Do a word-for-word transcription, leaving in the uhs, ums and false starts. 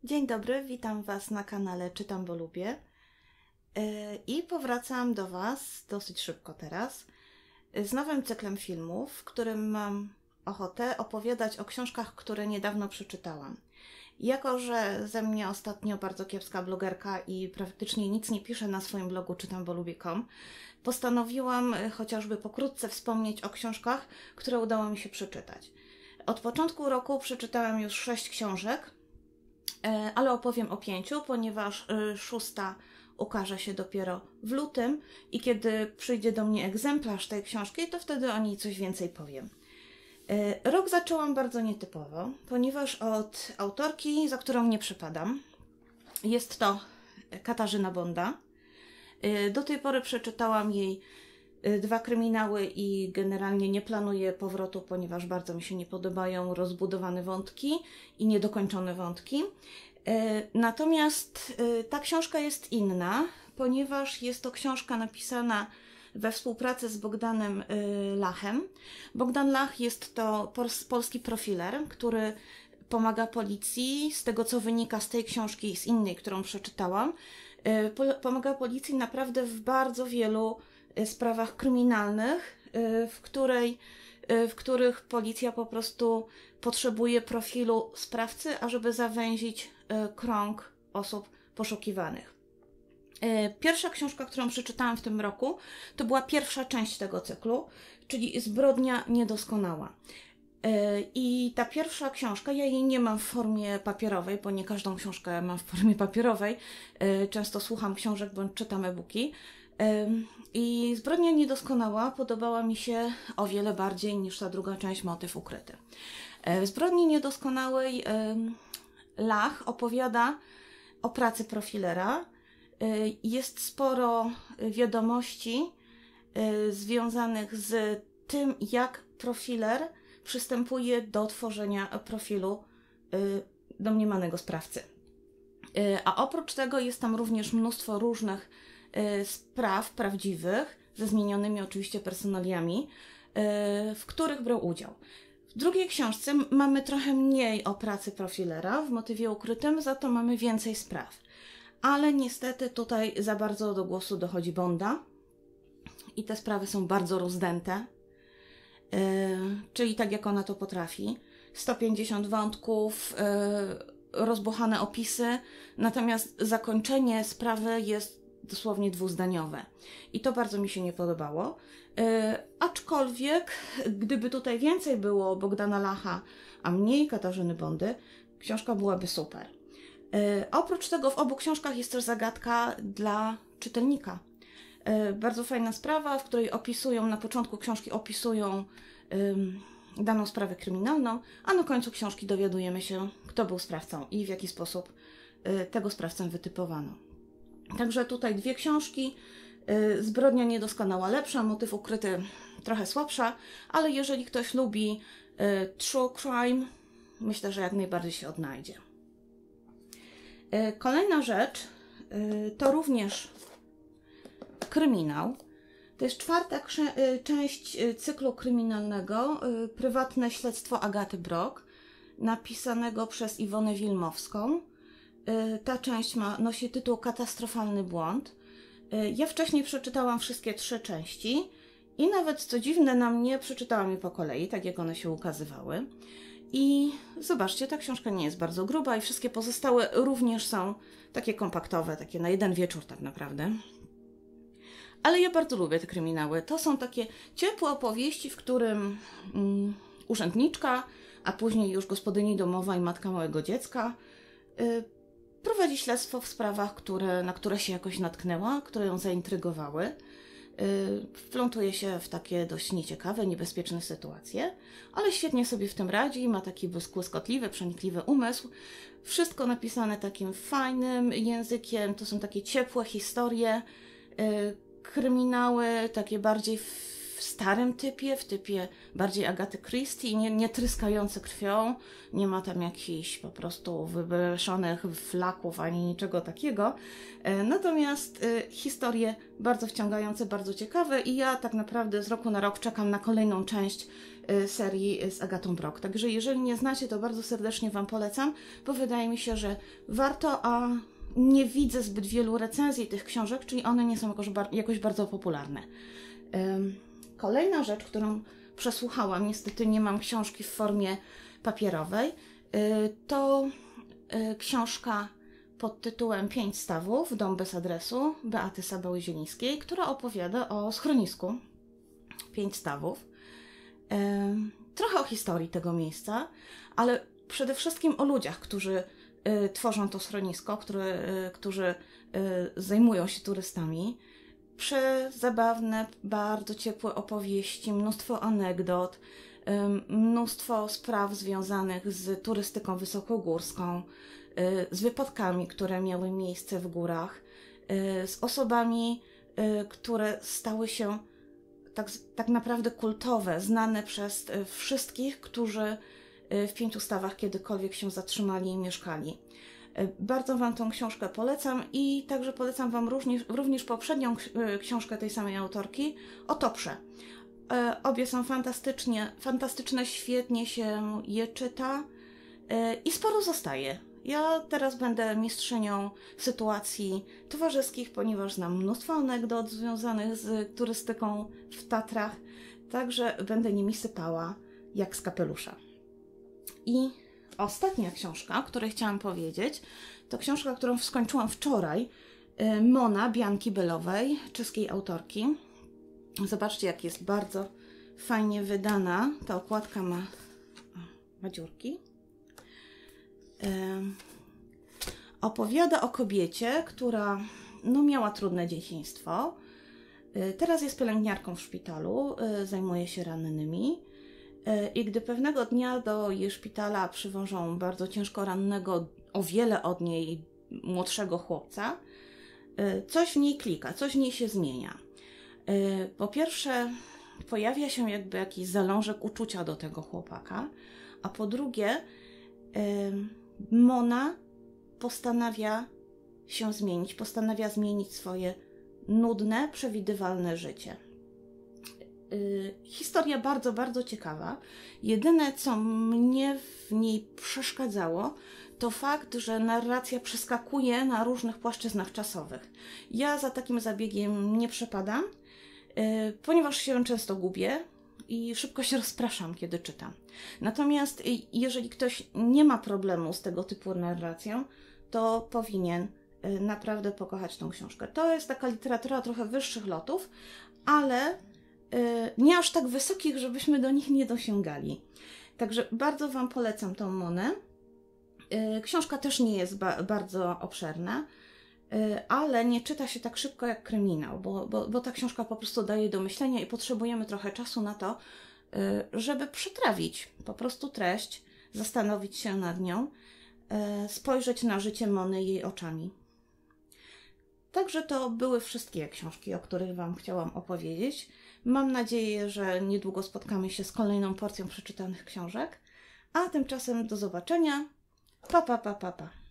Dzień dobry, witam Was na kanale Czytam, bo lubię. I powracam do Was dosyć szybko teraz z nowym cyklem filmów, w którym mam ochotę opowiadać o książkach, które niedawno przeczytałam. Jako że ze mnie ostatnio bardzo kiepska blogerka i praktycznie nic nie piszę na swoim blogu czytam bo lubię kropka com, postanowiłam chociażby pokrótce wspomnieć o książkach, które udało mi się przeczytać. Od początku roku przeczytałam już sześć książek, ale opowiem o pięciu, ponieważ szósta ukaże się dopiero w lutym i kiedy przyjdzie do mnie egzemplarz tej książki, to wtedy o niej coś więcej powiem. Rok zaczęłam bardzo nietypowo, ponieważ od autorki, za którą nie przypadam, jest to Katarzyna Bonda. Do tej pory przeczytałam jej dwa kryminały i generalnie nie planuję powrotu, ponieważ bardzo mi się nie podobają rozbudowane wątki i niedokończone wątki. Natomiast ta książka jest inna, ponieważ jest to książka napisana we współpracy z Bogdanem Lachem. Bogdan Lach jest to polski profiler, który pomaga policji, z tego co wynika z tej książki i z innej, którą przeczytałam, pomaga policji naprawdę w bardzo wielu sprawach kryminalnych, w, której, w których policja po prostu potrzebuje profilu sprawcy, ażeby zawęzić krąg osób poszukiwanych. Pierwsza książka, którą przeczytałam w tym roku, to była pierwsza część tego cyklu, czyli Zbrodnia niedoskonała. I ta pierwsza książka, ja jej nie mam w formie papierowej, bo nie każdą książkę mam w formie papierowej. Często słucham książek bądź czytam e-booki. I Zbrodnia niedoskonała podobała mi się o wiele bardziej niż ta druga część, Motyw ukryty. W Zbrodni niedoskonałej Lach opowiada o pracy profilera. Jest sporo wiadomości związanych z tym, jak profiler przystępuje do tworzenia profilu domniemanego sprawcy. A oprócz tego jest tam również mnóstwo różnych spraw prawdziwych, ze zmienionymi oczywiście personaliami, w których brał udział. W drugiej książce mamy trochę mniej o pracy profilera w Motywie ukrytym, za to mamy więcej spraw. Ale niestety tutaj za bardzo do głosu dochodzi Bonda i te sprawy są bardzo rozdęte, yy, czyli tak jak ona to potrafi. sto pięćdziesiąt wątków, yy, rozbuchane opisy, natomiast zakończenie sprawy jest dosłownie dwuzdaniowe. I to bardzo mi się nie podobało. Yy, aczkolwiek, gdyby tutaj więcej było Bogdana Lacha, a mniej Katarzyny Bondy, książka byłaby super. Yy, oprócz tego w obu książkach jest też zagadka dla czytelnika. Yy, bardzo fajna sprawa, w której opisują, na początku książki opisują yy, daną sprawę kryminalną, a na końcu książki dowiadujemy się, kto był sprawcą i w jaki sposób yy, tego sprawcę wytypowano. Także tutaj dwie książki. Yy, Zbrodnia niedoskonała lepsza, Motyw ukryty trochę słabsza, ale jeżeli ktoś lubi yy, true crime, myślę, że jak najbardziej się odnajdzie. Yy, kolejna rzecz yy, to również kryminał. To jest czwarta yy, część yy, cyklu kryminalnego yy, Prywatne śledztwo Agaty Brock, napisanego przez Iwonę Wilmowską. Ta część ma, nosi tytuł Katastrofalny błąd. Ja wcześniej przeczytałam wszystkie trzy części i nawet, co dziwne, na mnie przeczytałam je po kolei, tak jak one się ukazywały. I zobaczcie, ta książka nie jest bardzo gruba i wszystkie pozostałe również są takie kompaktowe, takie na jeden wieczór tak naprawdę. Ale ja bardzo lubię te kryminały. To są takie ciepłe opowieści, w którym um, urzędniczka, a później już gospodyni domowa i matka małego dziecka yy, prowadzi śledztwo w sprawach, które, na które się jakoś natknęła, które ją zaintrygowały. Yy, wplątuje się w takie dość nieciekawe, niebezpieczne sytuacje, ale świetnie sobie w tym radzi, ma taki błyskotliwy, przenikliwy umysł. Wszystko napisane takim fajnym językiem, to są takie ciepłe historie, yy, kryminały, takie bardziej w starym typie, w typie bardziej Agaty Christie, nie, nie tryskający krwią, nie ma tam jakichś po prostu wybeszonych flaków ani niczego takiego. Natomiast historie bardzo wciągające, bardzo ciekawe i ja tak naprawdę z roku na rok czekam na kolejną część serii z Agatą Brock. Także jeżeli nie znacie, to bardzo serdecznie Wam polecam, bo wydaje mi się, że warto, a nie widzę zbyt wielu recenzji tych książek, czyli one nie są jakoś, jakoś bardzo popularne. Kolejna rzecz, którą przesłuchałam, niestety nie mam książki w formie papierowej, to książka pod tytułem Pięć stawów, Dom bez adresu, Beaty Sabały-Zielińskiej, która opowiada o schronisku Pięć stawów. Trochę o historii tego miejsca, ale przede wszystkim o ludziach, którzy tworzą to schronisko, które, którzy zajmują się turystami. Przezabawne, bardzo ciepłe opowieści, mnóstwo anegdot, mnóstwo spraw związanych z turystyką wysokogórską, z wypadkami, które miały miejsce w górach, z osobami, które stały się tak, tak naprawdę kultowe, znane przez wszystkich, którzy w Pięciu stawach kiedykolwiek się zatrzymali i mieszkali. Bardzo Wam tą książkę polecam i także polecam Wam również, również poprzednią książkę tej samej autorki, o Toprze. Obie są fantastycznie, fantastyczne, świetnie się je czyta i sporo zostaje. Ja teraz będę mistrzynią sytuacji towarzyskich, ponieważ znam mnóstwo anegdot związanych z turystyką w Tatrach, także będę nimi sypała jak z kapelusza. I ostatnia książka, o której chciałam powiedzieć, to książka, którą skończyłam wczoraj, Mona Bianki Belowej, czeskiej autorki. Zobaczcie, jak jest bardzo fajnie wydana. Ta okładka ma, ma dziurki. Opowiada o kobiecie, która no, miała trudne dzieciństwo. Teraz jest pielęgniarką w szpitalu, zajmuje się rannymi. I gdy pewnego dnia do jej szpitala przywożą bardzo ciężko rannego, o wiele od niej młodszego chłopca, coś w niej klika, coś w niej się zmienia. Po pierwsze, pojawia się jakby jakiś zalążek uczucia do tego chłopaka, a po drugie, Mona postanawia się zmienić, postanawia zmienić swoje nudne, przewidywalne życie. Historia bardzo, bardzo ciekawa. Jedyne, co mnie w niej przeszkadzało, to fakt, że narracja przeskakuje na różnych płaszczyznach czasowych. Ja za takim zabiegiem nie przepadam, ponieważ się często gubię i szybko się rozpraszam, kiedy czytam. Natomiast jeżeli ktoś nie ma problemu z tego typu narracją, to powinien naprawdę pokochać tą książkę. To jest taka literatura trochę wyższych lotów, ale nie aż tak wysokich, żebyśmy do nich nie dosięgali. Także bardzo Wam polecam tą Monę. Książka też nie jest ba bardzo obszerna, ale nie czyta się tak szybko jak kryminał, bo, bo, bo ta książka po prostu daje do myślenia i potrzebujemy trochę czasu na to, żeby przetrawić po prostu treść, zastanowić się nad nią, spojrzeć na życie Mony jej oczami. Także to były wszystkie książki, o których Wam chciałam opowiedzieć. Mam nadzieję, że niedługo spotkamy się z kolejną porcją przeczytanych książek, a tymczasem do zobaczenia. Pa, pa, pa, pa, pa.